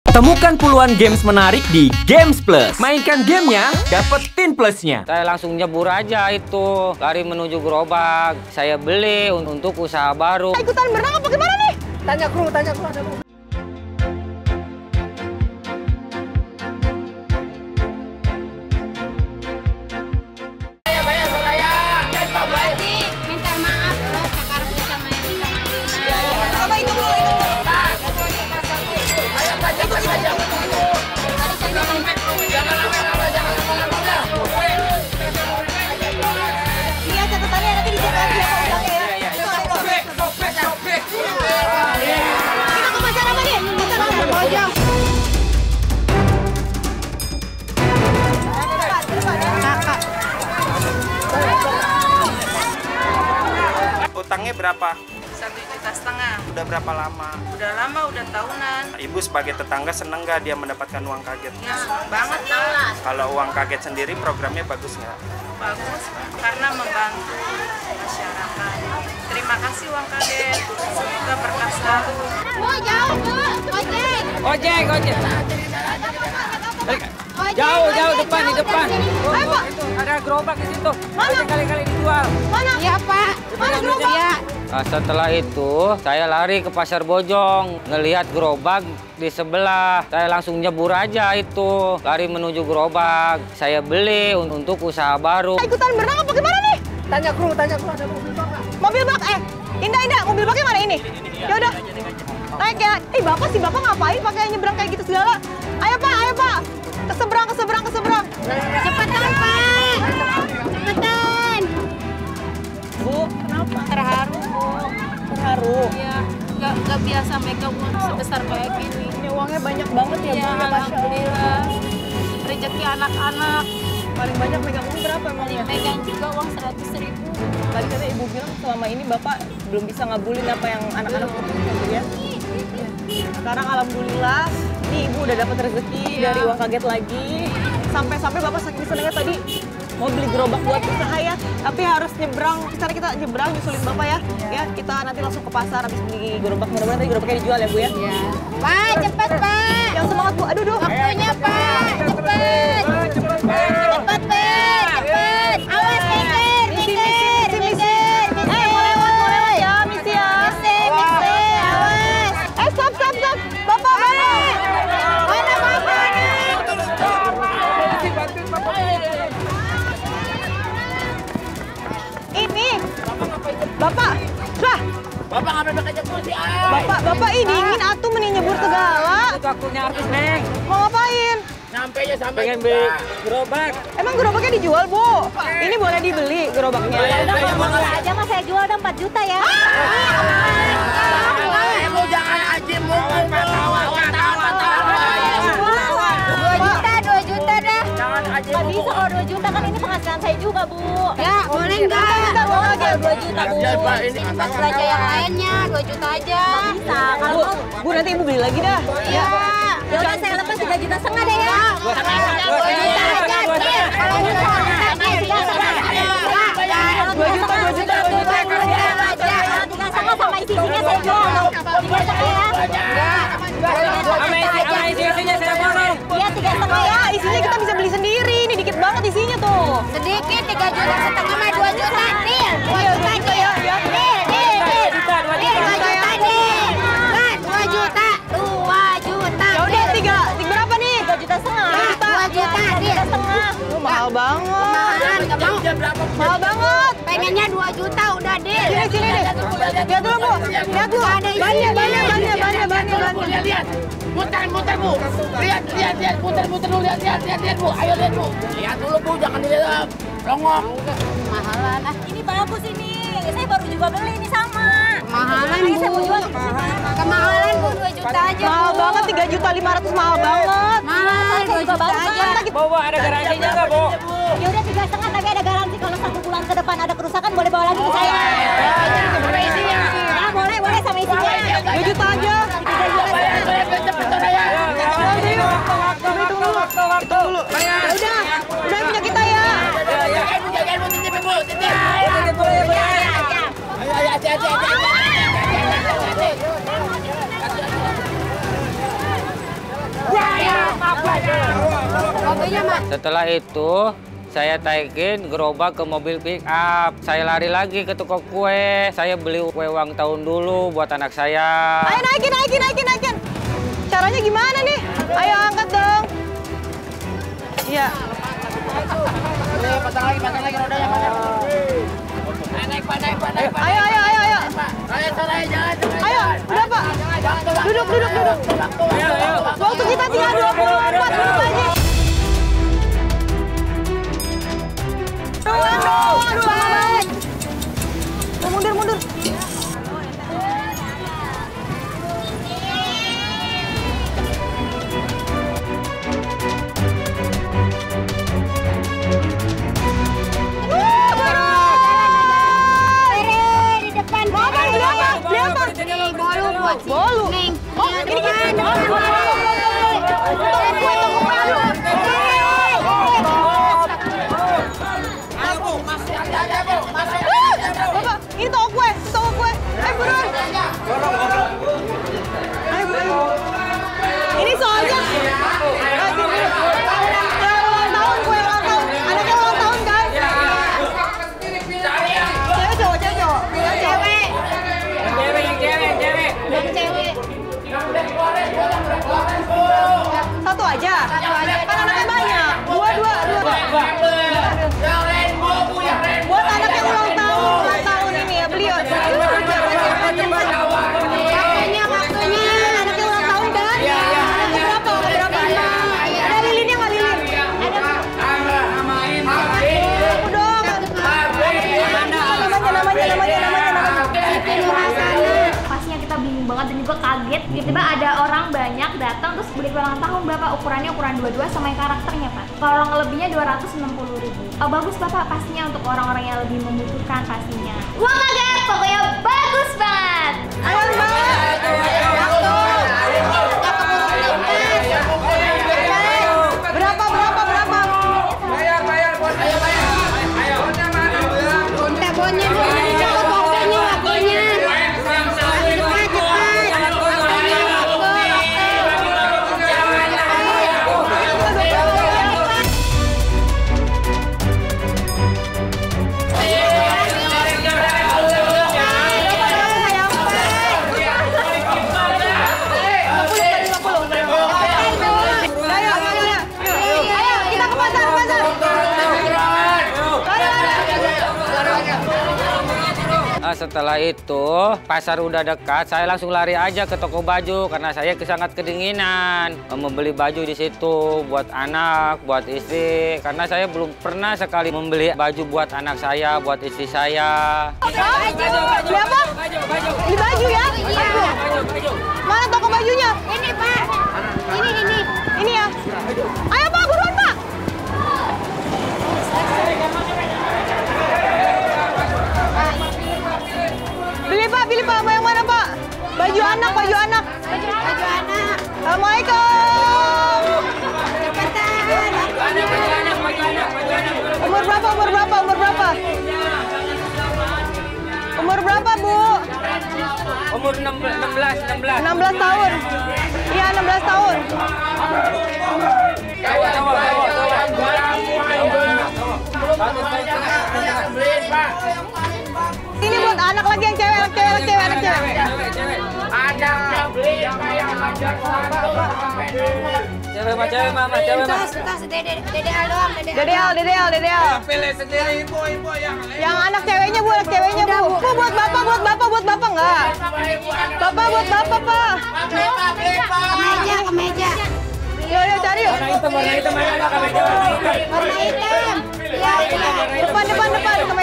Temukan puluhan games menarik di Games Plus. Mainkan gamenya, dapetin plusnya. Saya langsung nyebur aja itu, lari menuju gerobak. Saya beli untuk usaha baru. Ikutan berenang apa gimana nih? Tanya kru ada kru. Minta maaf loh, sekarang sama yang minta maaf. Apa itu dulu? Iya, catatannya nanti dijaga aja Kita ke pacar apa nih? Kita ke pojok. Kakak. Utangnya berapa? 1,5 juta. Udah berapa lama? Udah lama, udah tahunan. Ibu sebagai tetangga seneng nggak dia mendapatkan uang kaget? Ya, banget lah. Kalau uang kaget sendiri programnya bagus nggak? Bagus, karena membantu masyarakat. Terima kasih uang kaget. Semoga berkah selalu. Bu, jauh, Bu. Ojek. Ojek. Jauh depan di depan. Ayo, Pak. Itu ada gerobak di situ. Mana? Kali-kali dijual. Mana? Iya, Pak. Mana gerobak? Iya. Nah, setelah itu saya lari ke Pasar Bojong, ngelihat gerobak di sebelah. Saya langsung nyebur aja itu, lari menuju gerobak. Saya beli untuk usaha baru. Ikutan berenang apa gimana nih? Tanya kru ada mobil bak nggak? Mobil bak, Indah, mobil baknya mana ini? Ya udah, naik ya. Bapak ngapain pakai nyebrang kayak gitu segala? Ayo Pak, ke seberang. Cepetan, Pak. Cepetan. Bu, kenapa? Terharu, Bu. Terharu. Iya, nggak biasa megang uang sebesar kayak gini. Ini uangnya banyak banget ya, Bu. Iya, Ya, Masya Allah. alhamdulillah. Rezeki anak-anak. Paling banyak megang uang berapa emangnya? Megang juga uang 100.000. Tadi kata Ibu bilang selama ini Bapak belum bisa ngabulin apa yang anak-anak butuhkan, Bu ya. Sekarang alhamdulillah, nih Ibu udah dapat rezeki dari uang kaget lagi. Sampai-sampai Bapak saking senengnya tadi mau beli gerobak buat usaha ya. Tapi harus nyebrang, sekarang kita nyebrang nyusulin Bapak ya. Ya, kita nanti langsung ke pasar habis beli gerobak. Mudah-mudahan tadi gerobaknya dijual ya, Bu ya. Iya. Pak, cepet, Pak. Yang semangat, Bu. Aduh. Waktunya, Pak. Cepet. Cepet, Cepet. Awas, minggir. Mau lewat ya, misi ya. Awas. Stop. Bapak, balik. Mana bapaknya? Ini. Bapak. Lah, Bapak ngambil pakai jemput sih. Bapak ini dingin atuh mending nyebur segala. Itu akunya artis, Neng. Mau ngapain? Nyampe aja sampai Pengen beli gerobak. Emang gerobaknya dijual, Bu? Ini boleh dibeli gerobaknya. Aja mas saya jual udah 4 juta ya. Lu jangan aji mukul tawa. 2 juta dah. Jangan aji Nggak bisa kalau 2 juta kan ini penghasilan saya juga, Bu. Ya, boleh nggak? Bentar, Mau bentar. aja 2 juta, Bu. Ya, Pak, ini Mas belanja yang lainnya 2 juta aja. Bisa, kalau Bu, nanti Ibu beli lagi dah. iya. Ya udah saya lepas 3,5 juta deh ya. 2 juta aja, Dil. Kalau bisa, Dil, 3,5. 2 juta. 3,5 sama isi-isinya saya jual. 3,5 ya. Sama isi-isinya saya borong. Iya, 3,5 ya. Isinya kita bisa beli sendiri. Ini dikit banget isinya tuh. Sedikit 3,5 juta sama 2 juta, Dil. 2 juta, Dil. Dil. 2 juta. 2 juta, Dil. Kan, 2 juta. 2 juta. Ya udah, tiga berapa nih? 2,5 juta. 2 juta, Dil. 2,5. Mahal banget. Mahalan, nggak mau. Mahal banget. Pengennya 2 juta udah, Dil. Sini nih. Lihat dulu, Bu. Lihat dulu. Bannya. Lihat. Muter Bu. Lihat. Muter lu lihat Bu. Ayo lihat Bu. Lihat dulu Bu, jangan dilihat. Longok. Mahalan. Ini bagus ini. Saya baru juga beli ini sama. Mahalan, Bu. Saya mau jual. Kemahalan, Bu. 2 juta aja. Mahal banget, 3.500.000 mahal banget. Mahal, 2 juta aja. Bawa ada garansinya nggak, Bu? Ya udah 3,5 tapi ada garansi kalau 1 bulan ke depan ada kerusakan boleh bawa lagi ke saya. Ya, boleh sama isinya. 2 juta aja. Waktu. Udah punya kita ya. Jagain Bu, titip Bu. Ayo, hati-hati. Setelah itu saya taikin gerobak ke mobil pick up. Saya lari lagi ke toko kue. Saya beli kue ulang tahun dulu buat anak saya. Ayo naikin. Caranya gimana nih? Ayo angkat dong. Iya. Pasang lagi rodanya, Pak. Naik, Pak. Ayo. Jalan. Ayo, udah Pak. Duduk. Waktu kita tinggal 24 menit lagi. Aduh, lama banget. Mundur. Bolu. Oh, ini kan. Bapak, ini toko kue. Ayo buruan. Ayo. Ini soalnya kue ulang tahun. Anaknya ulang tahun kan? Cewek cowok. Satu aja. Kan anaknya banyak. Dua. Buat anak yang ulang tahun ini ya beliau. Waktunya anaknya ulang tahun kan? Berapa? Ada lilinnya nggak lilin? Aku dong. Namanya. Pastinya kita bingung banget dan juga kaget. Tiba-tiba ada orang banyak datang terus beli ulang tahun Bapak, ukurannya ukuran 22 sama yang karakternya Pak. Kalau lebihnya 260.000. Oh, bagus Bapak, pastinya untuk orang-orang yang lebih membutuhkan pastinya. Uang kaget, pokoknya bagus banget. Ayo banget. Berapa? Bayar. Bonnya dulu, cepet waktunya. Setelah itu, pasar udah dekat, saya langsung lari aja ke toko baju karena saya sangat kedinginan. Membeli baju di situ buat anak, buat istri. Karena saya belum pernah sekali membeli baju buat anak saya, buat istri saya. Beli apa? Beli baju ya? Baju. Mana toko bajunya? Ini Pak. Ini. Ini ya? Ayo Pak, buruan Pak. Pilih Pak, mau yang mana Pak? Baju anak. Assalamualaikum. Umur berapa? Umur berapa Bu? Umur 16 tahun. Iya 16 tahun. Ini buat anak lagi yang cewek, anak cewek. Anaknya beli kayak ngajak Cewek mama. Tas Dede Al doang, Dede Al. Pilih sendiri ibu Yang anak ceweknya Bu. Bu buat bapak enggak? Bapak buat bapak Pak. Kemeja. Yuk cari yuk. Warna hitam. Depan.